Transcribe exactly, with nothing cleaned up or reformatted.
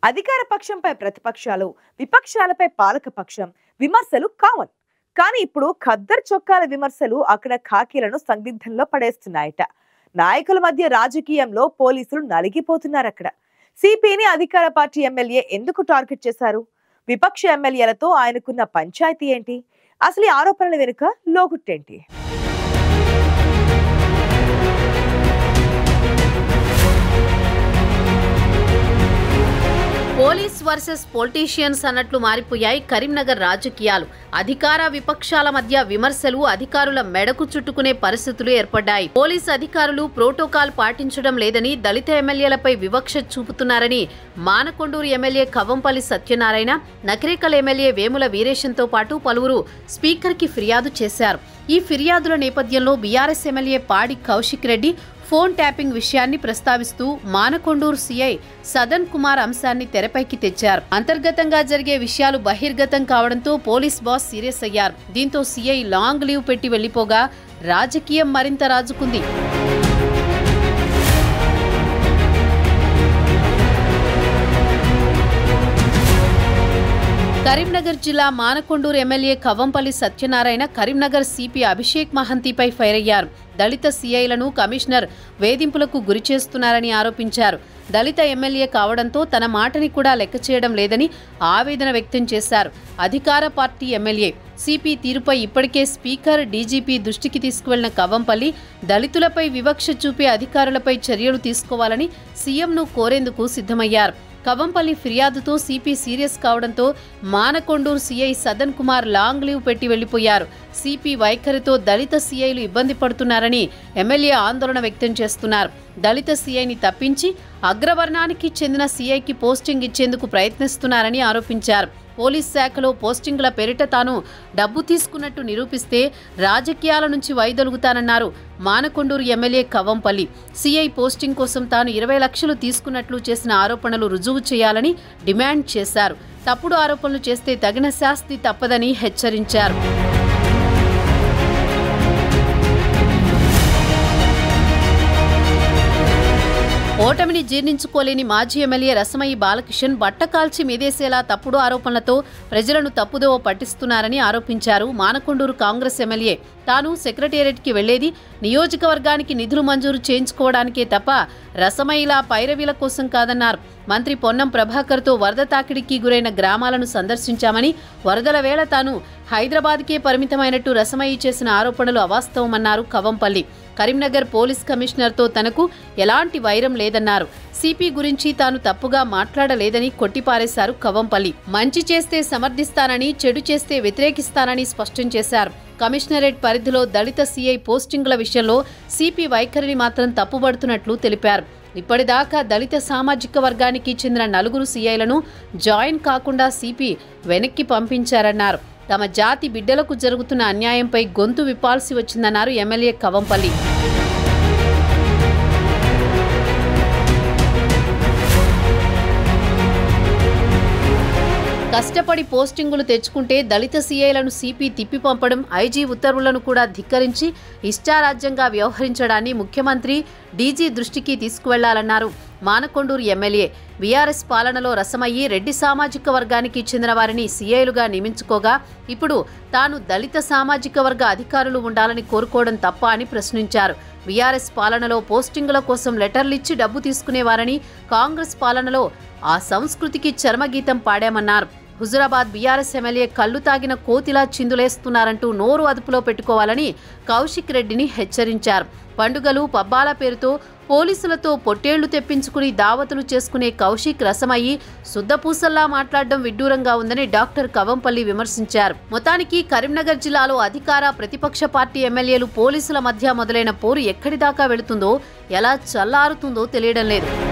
అధికార పక్షంపై ప్రతిపక్షాలు, విపక్షాలపై పాలక పక్షం విమర్శలు కామన్. కానీ ఇప్పుడు ఖద్దర్ చొక్కాల విమర్శలు అక్కడ ఖాకీలను సందిగ్ధంలో పడేస్తున్నాయట. నాయకుల మధ్య రాజకీయంలో పోలీసులు నలిగిపోతున్నారు. అక్కడ సిపిని అధికార పార్టీ ఎమ్మెల్యే ఎందుకు టార్గెట్ చేశారు? విపక్ష ఎమ్మెల్యేలతో ఆయనకున్న పంచాయతీ ఏంటి? అసలు ఈ ఆరోపణల వెనుక లోగుట్టేంటి? పోలీస్ వర్సెస్ పొలిటీషియన్స్ అన్నట్లు మారిపోయాయి కరీంనగర్ రాజకీయాలు. అధికార విపక్షాల మధ్య విమర్శలు అధికారుల మెడకు చుట్టుకునే పరిస్థితులు ఏర్పడ్డాయి. పోలీస్ అధికారులు ప్రోటోకాల్ పాటించడం లేదని, దళిత ఎమ్మెల్యేలపై వివక్ష చూపుతున్నారని మానకొండూరు ఎమ్మెల్యే కవంపల్లి సత్యనారాయణ, నకిరేకల్ ఎమ్మెల్యే వేముల వీరేశంతో పాటు పలువురు స్పీకర్కి ఫిర్యాదు చేశారు. ఈ ఫిర్యాదుల నేపథ్యంలో బీఆర్ఎస్ ఎమ్మెల్యే పాడి కౌశిక్ రెడ్డి ఫోన్ ట్యాపింగ్ విషయాన్ని ప్రస్తావిస్తూ మానకొండూరు సీఐ సదన్ కుమార్ అంశాన్ని తెరపైకి తెచ్చారు. అంతర్గతంగా జరిగే విషయాలు బహిర్గతం కావడంతో పోలీస్ బాస్ సీరియస్ అయ్యారు. దీంతో సీఐ లాంగ్ లీవ్ పెట్టి వెళ్లిపోగా రాజకీయం మరింత రాజుకుంది. కరీంనగర్ జిల్లా మానకొండూరు ఎమ్మెల్యే కవంపల్లి సత్యనారాయణ కరీంనగర్ సిపి అభిషేక్ మహంతిపై ఫైర్ అయ్యారు. దళిత సీఐలను కమిషనర్ వేధింపులకు గురి చేస్తున్నారని ఆరోపించారు. దళిత ఎమ్మెల్యే కావడంతో తన మాటని కూడా లెక్క చేయడం లేదని ఆవేదన వ్యక్తం చేశారు. అధికార పార్టీ ఎమ్మెల్యే సిపి తీరుపై ఇప్పటికే స్పీకర్, డీజీపీ దృష్టికి తీసుకువెళ్లిన కవంపల్లి దళితులపై వివక్ష చూపే అధికారులపై చర్యలు తీసుకోవాలని సీఎంను కోరేందుకు సిద్ధమయ్యారు. కవంపల్లి ఫిర్యాదుతో సిపి సీరియస్ కావడంతో Manakondur CI Sadan Kumar long leave పెట్టి వెళ్లిపోయారు. సిపి వైఖరితో దళిత సీఐలు ఇబ్బంది పడుతున్నారని ఎమ్మెల్యే ఆందోళన వ్యక్తం చేస్తున్నారు. దళిత సీఐని తప్పించి అగ్రవర్ణానికి చెందిన సీఐకి పోస్టింగ్ ఇచ్చేందుకు ప్రయత్నిస్తున్నారని ఆరోపించారు. పోలీస్ శాఖలో పోస్టింగుల పేరిట తాను డబ్బు తీసుకున్నట్టు నిరూపిస్తే రాజకీయాల నుంచి వైదొలుగుతానన్నారు Manakondur MLA Kavampalli. CI posting కోసం తాను ఇరవై లక్షలు తీసుకున్నట్లు చేసిన ఆరోపణలు రుజువు చేయాలని డిమాండ్ చేశారు. తప్పుడు ఆరోపణలు చేస్తే తగిన శాస్తి తప్పదని హెచ్చరించారు. ఓటమిని జీర్ణించుకోలేని మాజీ ఎమ్మెల్యే రసమయి బాలకిషన్ బట్టకాల్చి మీదేసేలా తప్పుడు ఆరోపణలతో ప్రజలను తప్పుదోవ పట్టిస్తున్నారని ఆరోపించారు. మానకొండూరు కాంగ్రెస్ ఎమ్మెల్యే తాను సెక్రటేరియట్కి వెళ్లేది నియోజకవర్గానికి నిధులు మంజూరు చేయించుకోవడానికే తప్ప రసమయిలా పైరవీల కోసం కాదన్నారు. మంత్రి పొన్నం ప్రభాకర్తో వరద తాకిడికి గురైన గ్రామాలను సందర్శించామని, వరదల వేళ తాను హైదరాబాద్కే పరిమితమైనట్టు రసమయి చేసిన ఆరోపణలు అవాస్తవమన్నారు కవంపల్లి. కరీంనగర్ పోలీస్ కమిషనర్తో తనకు ఎలాంటి వైరం లేదన్నారు. సిపి గురించి తాను తప్పుగా మాట్లాడలేదని కొట్టిపారేశారు కవంపల్లి. మంచి చేస్తే సమర్థిస్తానని, చెడు చేస్తే వ్యతిరేకిస్తానని స్పష్టం చేశారు. కమిషనరేట్ పరిధిలో దళిత సీఐ పోస్టింగుల విషయంలో సిపి వైఖరిని మాత్రం తప్పుబడుతున్నట్లు తెలిపారు. ఇప్పటిదాకా దళిత సామాజిక వర్గానికి చెందిన నలుగురు సీఐలను జాయిన్ కాకుండా సిపి వెనక్కి పంపించారన్నారు. తమ జాతి బిడ్డలకు జరుగుతున్న అన్యాయంపై గొంతు విప్పాల్సి వచ్చిందన్నారు ఎమ్మెల్యే కవంపల్లి. కష్టపడి పోస్టింగులు తెచ్చుకుంటే దళిత సీఐలను సిపి తిప్పి పంపడం, ఐజీ ఉత్తర్వులను కూడా ధిక్కరించి ఇష్టారాజ్యంగా వ్యవహరించడాన్ని ముఖ్యమంత్రి, డీజీ దృష్టికి తీసుకువెళ్లాలన్నారు మానకొండూరు ఎమ్మెల్యే. బీఆర్ఎస్ పాలనలో రసమయ్యి రెడ్డి సామాజిక వర్గానికి చెందిన వారిని సీఐలుగా నియమించుకోగా ఇప్పుడు తాను దళిత సామాజిక వర్గ అధికారులు ఉండాలని కోరుకోవడం తప్ప అని ప్రశ్నించారు. బీఆర్ఎస్ పాలనలో పోస్టింగుల కోసం లెటర్లిచ్చి డబ్బు తీసుకునేవారని, కాంగ్రెస్ పాలనలో ఆ సంస్కృతికి చర్మగీతం పాడామన్నారు. హుజురాబాద్ బీఆర్ఎస్ ఎమ్మెల్యే కళ్లు తాగిన కోతిలా చిందులేస్తున్నారంటూ నోరు అదుపులో పెట్టుకోవాలని కౌశిక్ రెడ్డిని హెచ్చరించారు. పండుగలు, పబ్బాల పేరుతో పోలీసులతో పొట్టేళ్లు తెప్పించుకుని దావతులు చేసుకునే కౌశిక్ రసమయ్యి శుద్ధపూసల్లా మాట్లాడడం విడ్డూరంగా ఉందని డాక్టర్ కవంపల్లి విమర్శించారు. మొత్తానికి కరీంనగర్ జిల్లాలో అధికార, ప్రతిపక్ష పార్టీ ఎమ్మెల్యేలు, పోలీసుల మధ్య మొదలైన పోరు ఎక్కడిదాకా వెళుతుందో, ఎలా చల్లారుతుందో తెలియడం లేదు.